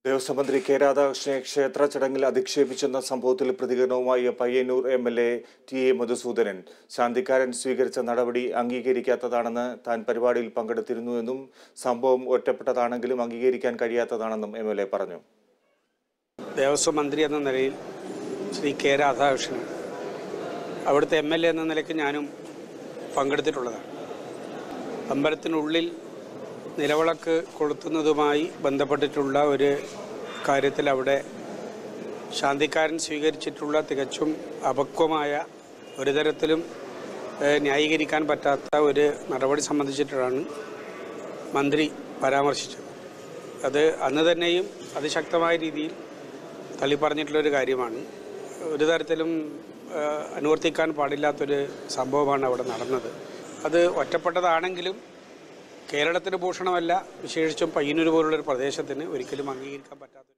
ദേവസ്വം മന്ത്രി കെ രാധാകൃഷ്ണനെ ക്ഷേത്ര ചടങ്ങിൽ അധിക്ഷേപിച്ചെന്ന സംഭവത്തിൽ പ്രതികരണവുമായി പയ്യന്നൂർ എം.എൽ.എ. ടി.എ. മധുസൂദനൻ ശാന്തിക്കാരൻ സ്വീകരിച്ച നടപടി അംഗീകരിക്കാത്തതാണെന്ന് താൻ പരിപാടിയിൽ പങ്കെടുത്തിരുന്നുവെന്നും സംഭവം ഒറ്റപ്പെട്ടതാണെങ്കിലും അംഗീകരിക്കാൻ കഴിയാത്തതാണെന്നും എം.എൽ.എ. പറഞ്ഞു. ദേവസ്വം മന്ത്രി എന്ന നിലയിൽ ശ്രീ കെ രാധാകൃഷ്ണൻ അവിടുത്തെ എം.എൽ.എ. എന്ന നിലയ്ക്ക് ഞാനും പങ്കെടുത്തിട്ടുള്ളതാണ്. അമ്പലത്തിനുള്ളിൽ നിലവിളക്ക് കൊളുത്തുന്നതുമായി ബന്ധപ്പെട്ടിട്ടുള്ള ഒരു കാര്യത്തിൽ അവിടെ ശാന്തിക്കാരൻ സ്വീകരിച്ചിട്ടുള്ള തികച്ചും അപക്വമായ ഒരു തരത്തിലും ന്യായീകരിക്കാൻ പറ്റാത്ത ഒരു നടപടി സംബന്ധിച്ചിട്ടാണ് മന്ത്രി പരാമർശിച്ചത്. അത് അന്ന് തന്നെയും അതിശക്തമായ രീതിയിൽ തള്ളിപ്പറഞ്ഞിട്ടുള്ളൊരു കാര്യമാണ്. ഒരു തരത്തിലും അനുവർത്തിക്കാൻ പാടില്ലാത്തൊരു സംഭവമാണ് അവിടെ നടന്നത്. അത് ഒറ്റപ്പെട്ടതാണെങ്കിലും കേരളത്തിന് ഭൂഷണമല്ല, വിശേഷിച്ചും പയ്യന്നൂർ പോലുള്ളൊരു പ്രദേശത്തിന് ഒരിക്കലും അംഗീകരിക്കാൻ പറ്റാത്ത